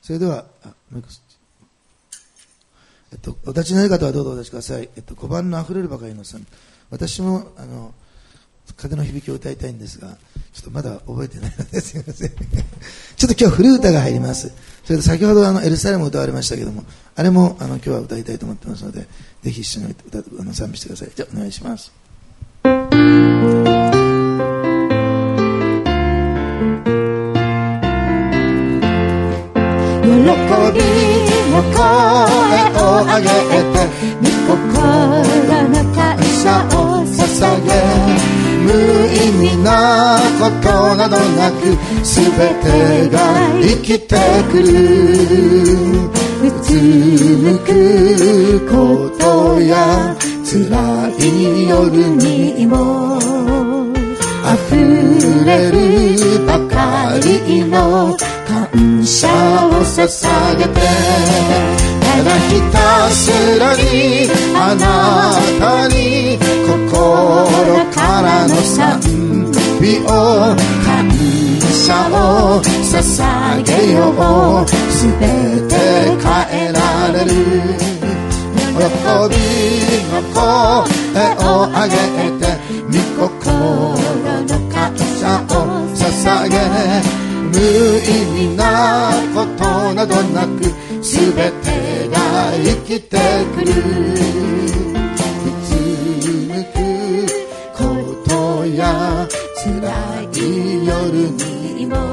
それではお立ちになる方はどうぞお立ちください。5番のあふれるばかりのさん。私も風の響きを歌いたいんですが、ちょっとまだ覚えてないのですいませんちょっと今日古い歌が入ります。それと先ほどエルサレムを歌われましたけども、あれも今日は歌いたいと思ってますので、ぜひ一緒に賛美してください。じゃあお願いします。 喜びの声を上げて御心の感謝を捧げ、無意味なことなどなく全てが生きてくる。うつむくことや辛い夜にも溢れるばかりの感謝を捧げて、ただひたすらにあなたに心からの賛美を感謝を捧げよう。すべて変えられる喜びの声を上げて御心の感謝を捧げ、無意味なことなどなくすべてが生きてくる。うつむくことや辛い夜にも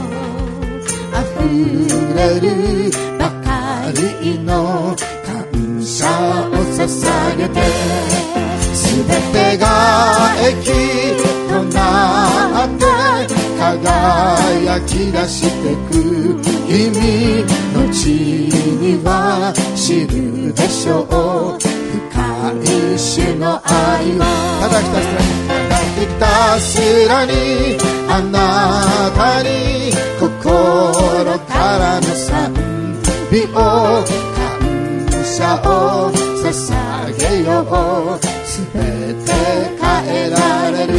溢れるばかりの感謝を捧げて、すべてが益となって輝き出してく。君の地には知るでしょう。深い主の愛はただひたすらにあなたに心からの賛美を感謝を捧げよう。すべて変えられる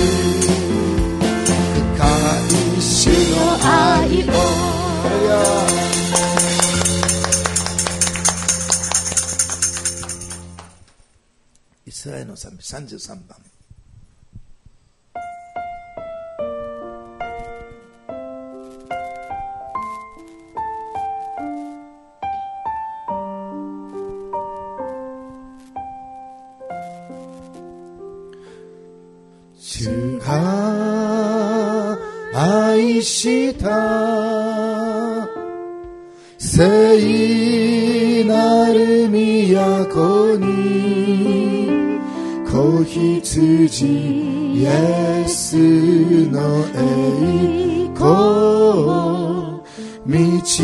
深い主の愛を。 イスラエルの賛美33番。 主が愛した聖なる都に、子羊イエスの栄光満ち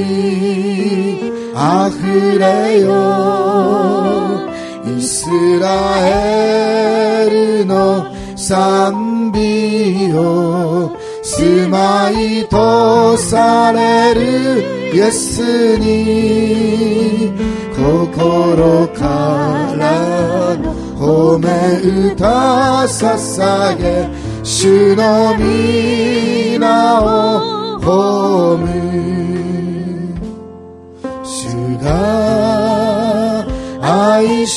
溢れよ。イスラエルの賛美を住まいとされるイエスに、心からの褒め歌捧げ、主の皆を褒む。主が愛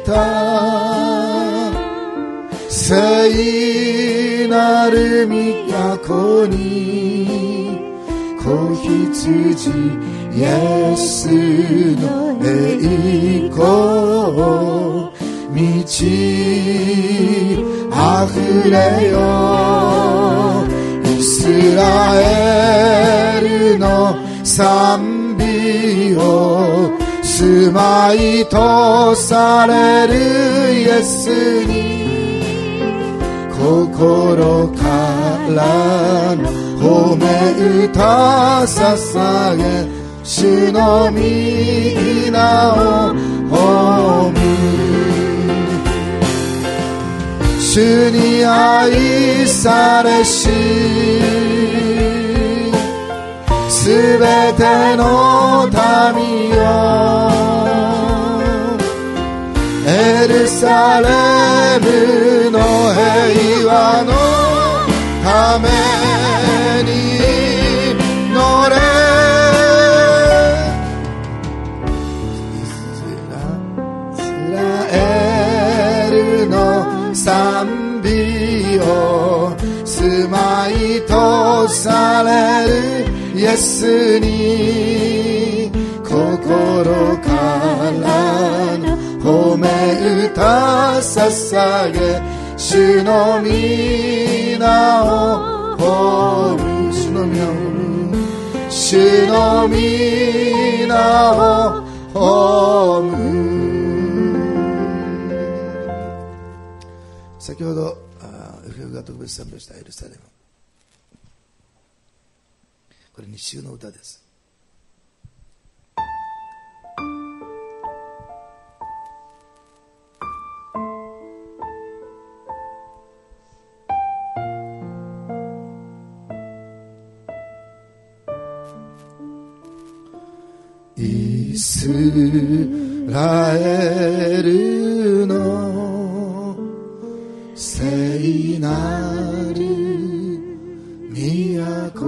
した聖なる都に、子羊イエスの栄光満ち溢れよ。イスラエルの賛美を住まいとされるイエスに、心からの褒め歌捧げ、主の皆を褒む。主に愛されしすべての民よ、エルサレムの平和のために乗れ。 イエスに心からの褒め歌捧げ、主の皆を褒む、主の皆を褒む、主の皆を褒む。 先ほどエフエフが特別賛美をしたエルサレム、これ日週の歌です。 イスラエルの聖なる都、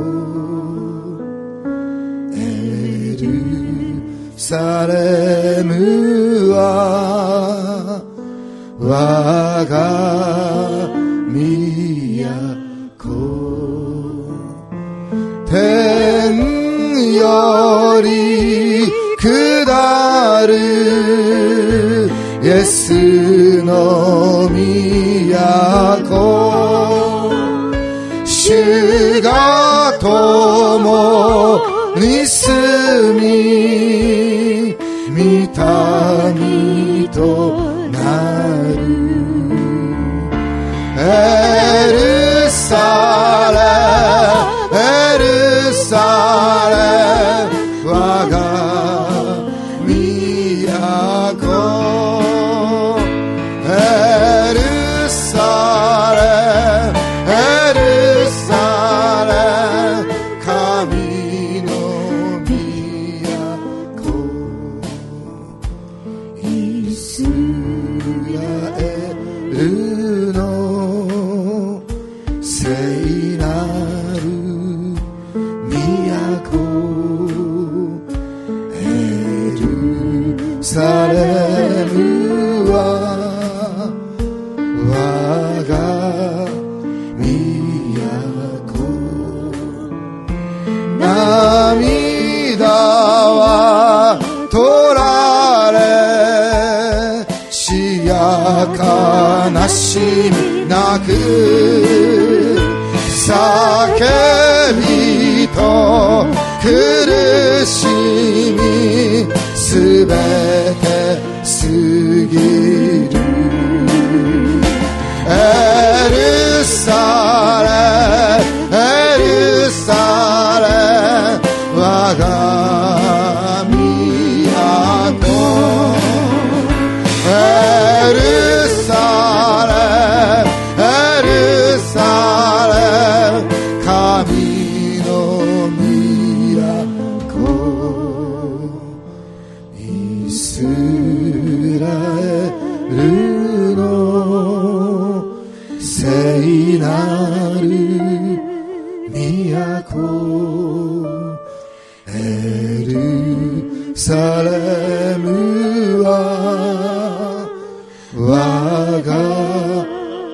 エルサレムは我が都、天より下るイエスの都、主が共に住み、御民となる。エルサレム、エルサレム、我が都、エルサレム、エルサレム、神の都、イスラエルの聖なる都、エルサレムは我が都、涙は取られ、死や悲しみなく、叫びと苦しみすべて過ぎる。エルサレム、エルサレム、我が都、エルサレム、エルサレム、神の都、イスラエルの聖なる都、エルサレムは我が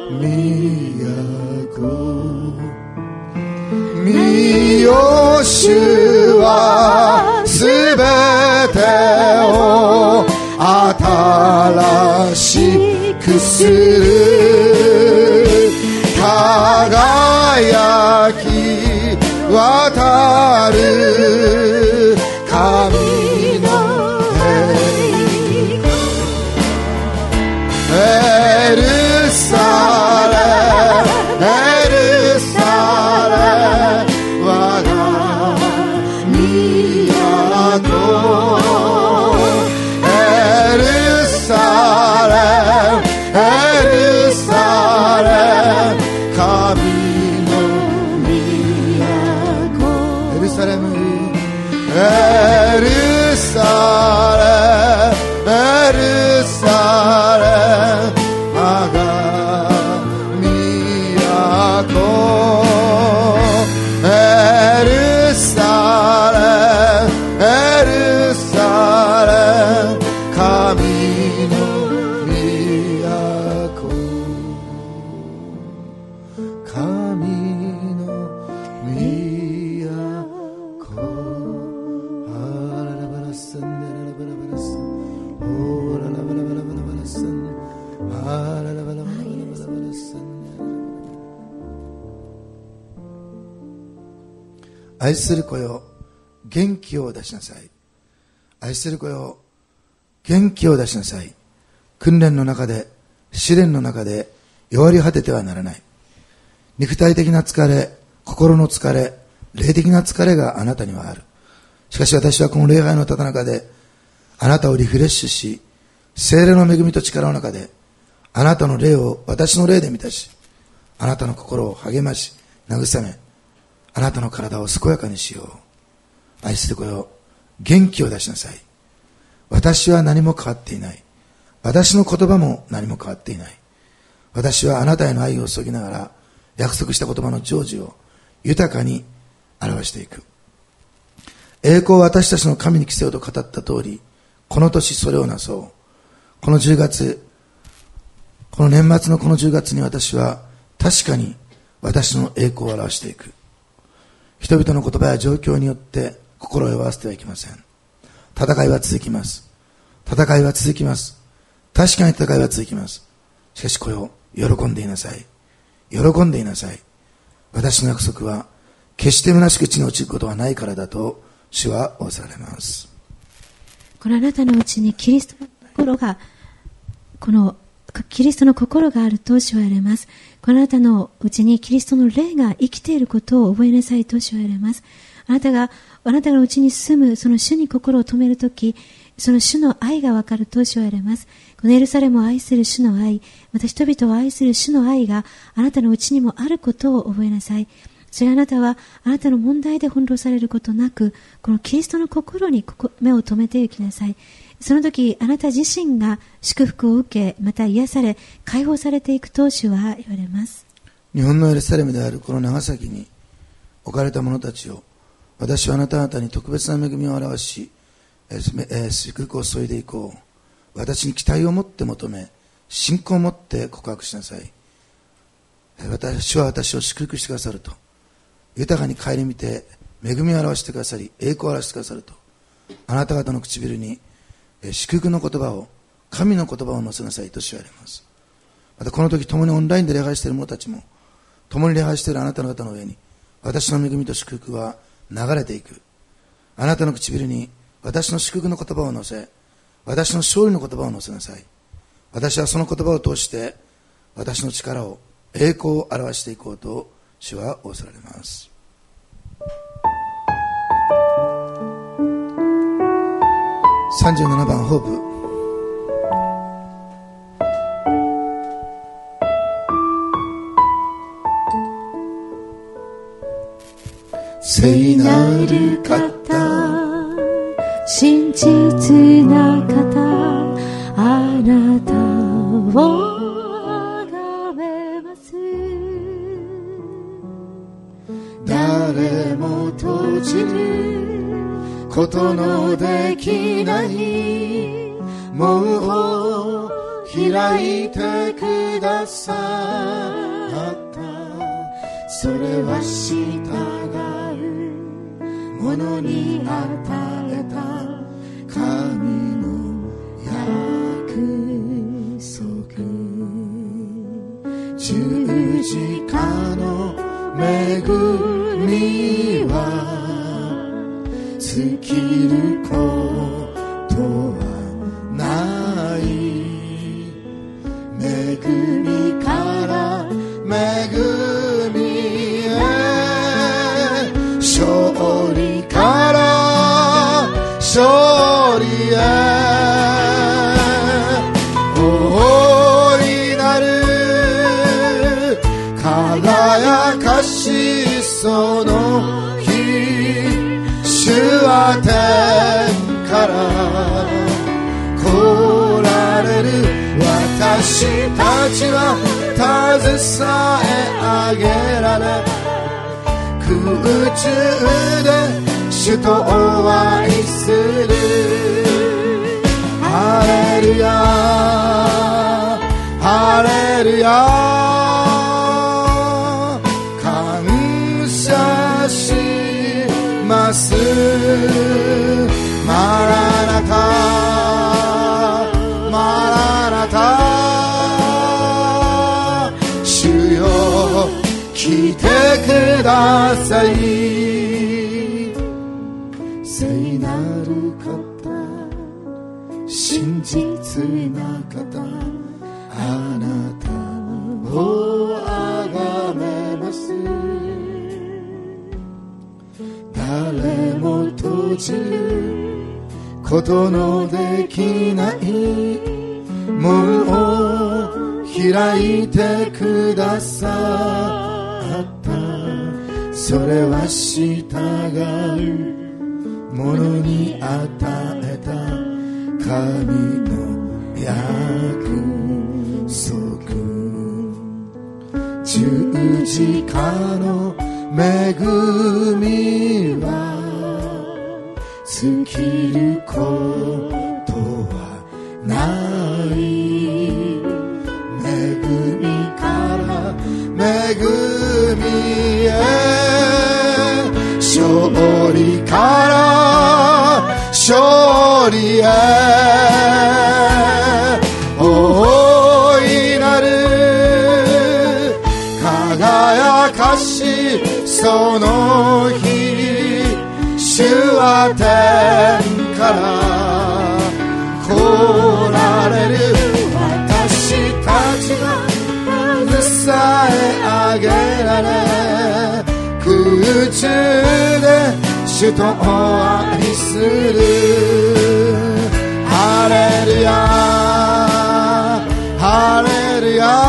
都、見よ主はすべてを新しくする、輝き渡る神のエルサレム、エルサレム、我が都、エルサレム、エルサレム、神の都、エルサレム、エルサレム、エルサレム、我が都、エルサレム、エルサレム、神の都、神の都。 愛する子よ、元気を出しなさい。愛する子よ、元気を出しなさい。訓練の中で、試練の中で弱り果ててはならない。肉体的な疲れ、心の疲れ、霊的な疲れがあなたにはある。しかし私はこの礼拝のただ中であなたをリフレッシュし、聖霊の恵みと力の中であなたの霊を私の霊で満たし、あなたの心を励まし慰め、あなたの体を健やかにしよう。愛する子よ、元気を出しなさい。私は何も変わっていない。私の言葉も何も変わっていない。私はあなたへの愛を注ぎながら約束した言葉の成就を豊かに表していく。栄光を私たちの神に着せようと語った通り、この年それをなそう。この10月、この年末のこの10月に私は確かに私の栄光を表していく。人々の言葉や状況によって心を弱らせてはいけません。戦いは続きます。戦いは続きます。確かに戦いは続きます。しかしこれを喜んでいなさい。喜んでいなさい。私の約束は決して虚しく地に落ちることはないからだと主は仰せられます。 このあなたのうちにキリストの心が、このキリストの心があると主は言われます。このあなたのうちにキリストの霊が生きていることを覚えなさいと主は言われます。あなたがうちに住むその主に心を止めるとき、その主の愛がわかると主は言われます。このエルサレムを愛する主の愛、また人々を愛する主の愛があなたのうちにもあることを覚えなさい。それあなたはあなたの問題で翻弄されることなく、このキリストの心に目を留めていきなさい。その時あなた自身が祝福を受け、また癒され解放されていくと主は言われます。 日本のエルサレムであるこの長崎に置かれた者たちを、私はあなた方に特別な恵みを表し、祝福を注いでいこう。私に期待を持って求め、信仰を持って告白しなさい。主は私を祝福してくださると、豊かに顧みて恵みを表してくださり、栄光を表してくださると、あなた方の唇に祝福の言葉を、神の言葉を乗せなさいと主は言われます。またこの時共にオンラインで礼拝している者たちも、共に礼拝しているあなた方の上に私の恵みと祝福は流れていく。あなたの唇に私の祝福の言葉を乗せ、私の勝利の言葉を乗せなさい。私はその言葉を通して私の力を、栄光を表していこうと主は仰せられます。37番ホープ。 聖なる方、 真実な方、あなたを崇めます。 誰も閉じることのできない門を開いてくださった。それは従う者に与えた神の約束。十字架の恵みは尽きることはない。恵みから恵みへ、勝利から勝利へ、大いなる輝かしその日、主は天から来られる。私たちは携え上げられ、空中で主とお会いする。ハレルヤハレルヤ、感謝します。マラナタマラナタ、主よ来てください。 聖なる方、真実な方、あなたをあがめます。誰も閉じることのできない門を開いてくださった。それは従う者に与えた神の約束。十字架の恵みは尽きることはない。恵みから恵みへ、勝利から勝利へ、大いなる輝かしその日、主は天から来られる。私たちが支え上げられ、空中で主と愛する。ハレルヤハレルヤ、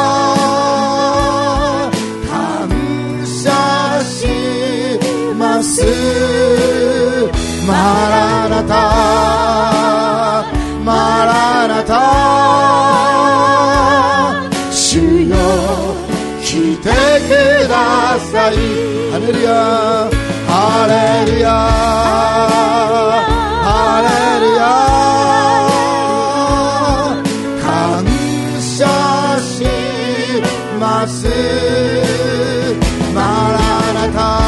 マラナタマラナタ、主よ来てください。ハレルヤハレルヤハレルヤ、感謝します。マラナタ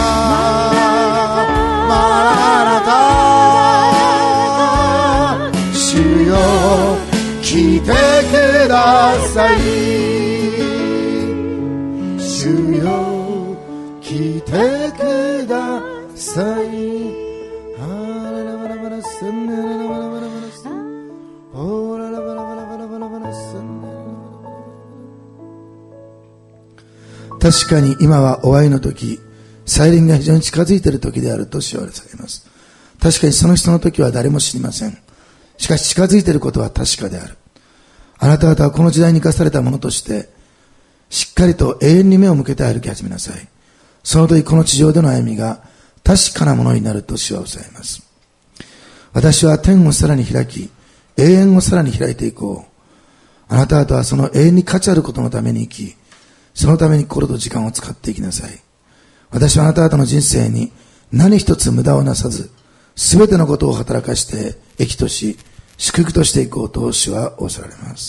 来てください。主よ来てください。 確かに今は終わりの時、再臨が非常に近づいている時であると主はされます。確かにその人の時は誰も知りません。しかし近づいていることは確かである。あなた方はこの時代に生かされたものとしてしっかりと永遠に目を向けて歩き始めなさい。その時この地上での歩みが確かなものになると主はおっしゃいます。私は天をさらに開き、永遠をさらに開いていこう。あなた方はその永遠に価値あることのために生き、そのために心と時間を使っていきなさい。私はあなた方の人生に何一つ無駄をなさず、すべてのことを働かして益とし、祝福としていこうと主はおっしゃられます。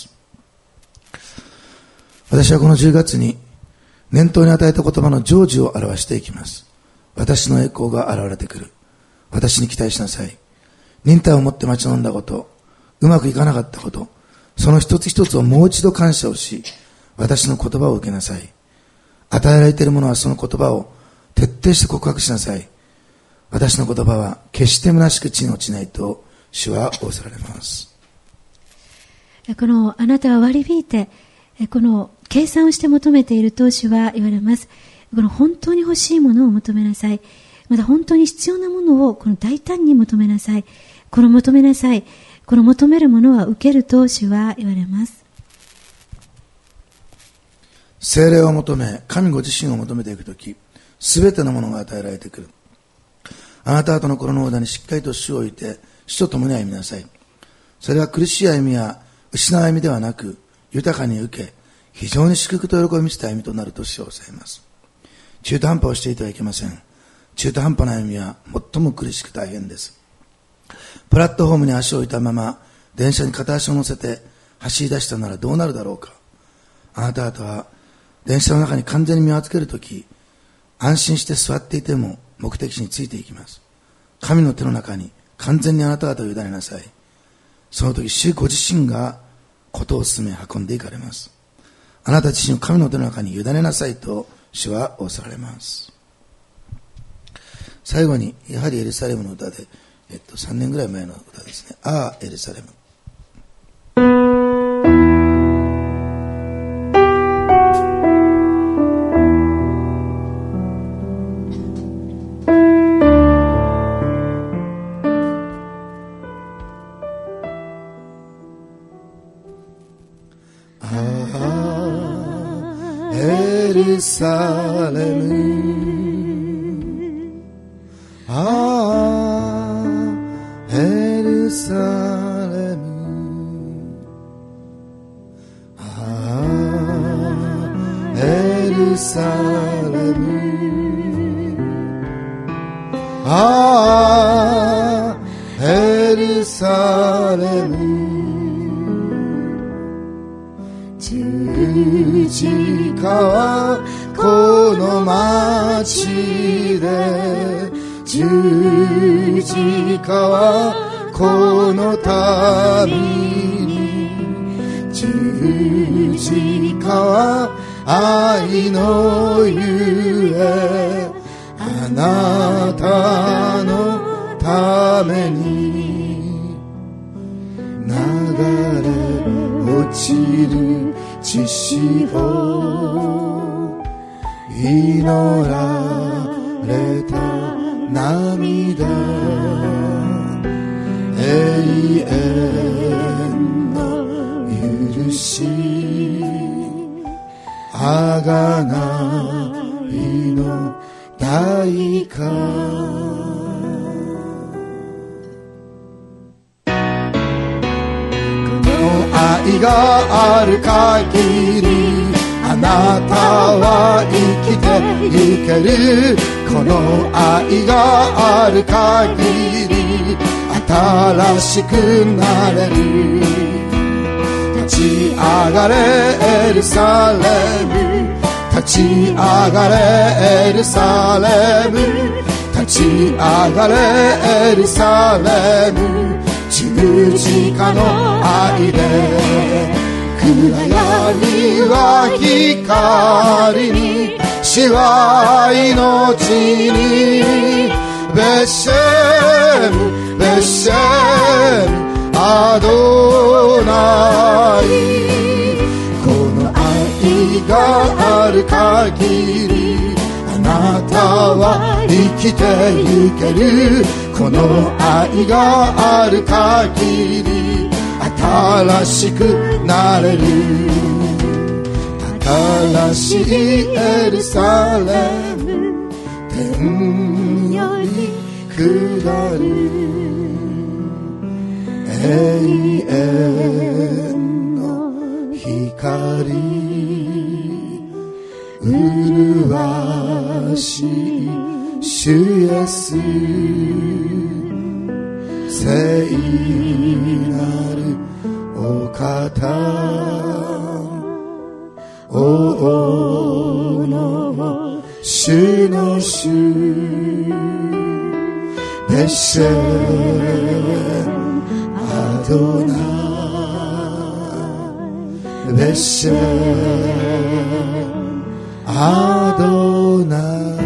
私はこの10月に念頭に与えた言葉の成就を表していきます。私の栄光が現れてくる。私に期待しなさい。忍耐を持って待ち望んだこと、うまくいかなかったこと、その一つ一つをもう一度感謝をし、私の言葉を受けなさい。与えられているものはその言葉を徹底して告白しなさい。私の言葉は決して虚しく地に落ちないと主は仰せられます。 このあなたは割り引いてこの計算をして求めていると主は言われます。この本当に欲しいものを求めなさい。また本当に必要なものをこの大胆に求めなさい。この求めなさい。この求めるものは受けると主は言われます。 聖霊を求め、神ご自身を求めていくとき、すべてのものが与えられてくる。あなた方の心の間にしっかりと主を置いて、主と共に歩みなさい。それは苦しい歩みや失う歩みではなく、豊かに受け、非常に祝福と喜び満ちた歩みとなると主をおっしゃいます。中途半端をしていてはいけません。中途半端な歩みは最も苦しく大変です。プラットフォームに足を置いたまま、電車に片足を乗せて走り出したならどうなるだろうか。あなた方は、電車の中に完全に身を預けるとき、安心して座っていても目的地についていきます。神の手の中に完全にあなた方を委ねなさい。その時、主ご自身がことを進め運んでいかれます。あなた自身を神の手の中に委ねなさいと主は仰せられます。最後に、やはりエルサレムの歌で 3年ぐらい前の歌ですね。ああエルサレム。エルサレム、ああエルサレム、ああエルサレム、ああエルサレム、十字架はこの街で、十字架はこの旅に、十字架は愛のゆえ、あなたのために流れ落ちる血潮、祈られた涙、永遠の許し、あがないの代価、愛がある限りあなたは生きてゆける。この愛がある限り新しくなれる。立ち上がれエルサレム、立ち上がれエルサレム、立ち上がれエルサレム、十字架の愛で暗闇は光に、死は命に、ベシェムベシェムアドナイ、この愛がある限りあなたは生きてゆける。この愛がある限り新しくなれる。新しいエルサレム、天より下る永遠の光、麗しい主イエス、聖なるお方、王の主の主、ベシェアドナイ、ベシェアドナイ。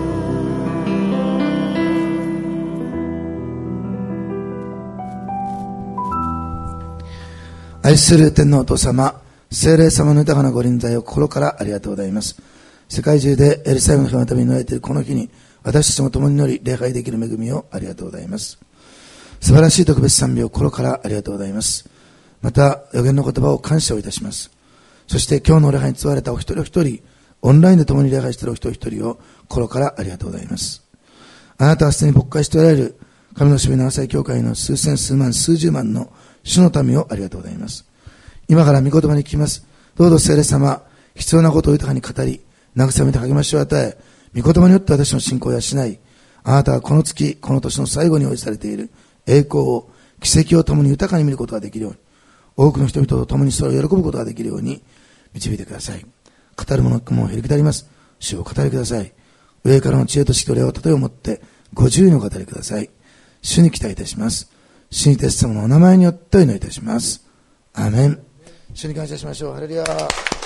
愛する天皇お父様、聖霊様の豊かなご臨在を心からありがとうございます。世界中でエルサレムの日のために祈られているこの日に、私たちも共に祈り礼拝できる恵みをありがとうございます。素晴らしい特別賛美を心からありがとうございます。また予言の言葉を感謝をいたします。そして今日の礼拝に使われたお一人お一人、オンラインで共に礼拝しているお一人お一人を心からありがとうございます。あなたはすでに牧会しておられる神のしもべ長祭教会の数千数万数十万の主の民をありがとうございます。今から御言葉に聞きます。どうぞ聖霊様、必要なことを豊かに語り、慰めて励ましを与え、御言葉によって私の信仰を養い、あなたはこの月、この年の最後に応じされている栄光を、奇跡を共に豊かに見ることができるように、多くの人々と共にそれを喜ぶことができるように導いてください。語る者も減りくだります。主を語りください。上からの知恵と識と霊を例えをもってご自由にお語りください。主に期待いたします。主にイエス様のお名前によってお祈りいたします。アーメン。主に感謝しましょう。ハレルヤ。